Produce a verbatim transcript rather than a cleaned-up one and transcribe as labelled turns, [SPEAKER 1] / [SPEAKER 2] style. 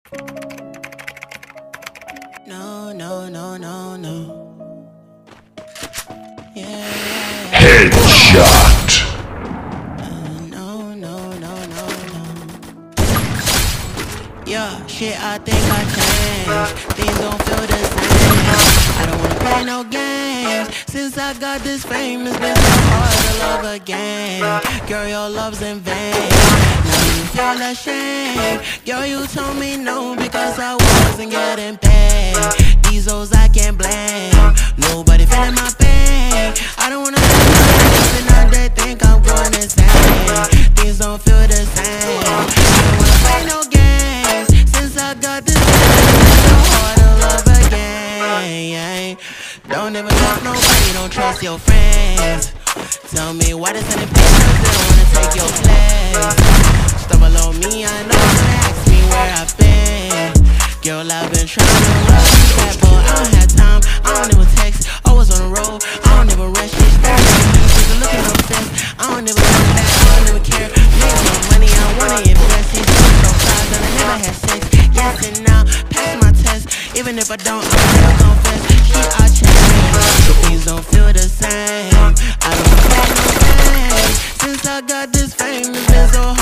[SPEAKER 1] No, no, no, no, no. Yeah.
[SPEAKER 2] Headshot.
[SPEAKER 1] Uh, no, no, no, no, no. Yeah, shit, I think I changed. Things don't feel the same. I don't wanna play no games. Since I got this fame, it's been so hard to love again. Girl, your love's in vain. Now you feel ashamed. Girl, you told me no because I wasn't getting paid. These hoes I can't blame. Nobody feeling my pain. I don't wanna live my life and now they think I'm going insane. Things don't feel the same. I don't wanna play no games. Since I got this fame, it's so hard to love again. Don't ever trust nobody, don't trust your friends. Tell me why they sending pictures, they don't wanna take your place. Stumble on me, I know they ask me where I've been. Girl, I've been trying to love you back, but I don't have time. I don't even text, always on the road. I don't even rest, she's staring at me, she's looking obsessed. I don't even look back, I don't even care. Make my money, I wanna invest. She's so flies and I never had sex. Yes and now, pass my test. Even if I don't, I'll never confess. Shit, I change, so things don't feel the same. I don't feel no pain. Since I got this fame, it's been so hard.